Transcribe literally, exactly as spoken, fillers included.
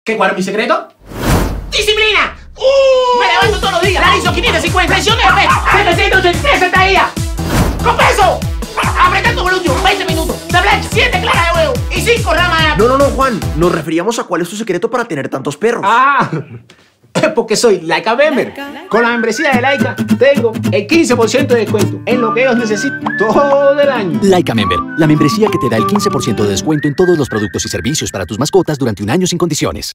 ¿Qué, cuál es mi secreto? ¡Disciplina! ¡Uh! Me levanto todos los días. Realizo quinientas cincuenta flexiones de peso. setecientos ochenta y tres sentadillas. ¡Con peso! Apretando glúteo, veinte minutos. De plancha, siete claras de huevo y cinco ramas. No, no, no, Juan. Nos referíamos a cuál es tu secreto para tener tantos perros. Ah, porque soy Laika Member. Con la membresía de Laika tengo el quince por ciento de descuento en lo que ellos necesitan todo el año. Laika Member, la membresía que te da el quince por ciento de descuento en todos los productos y servicios para tus mascotas durante un año sin condiciones.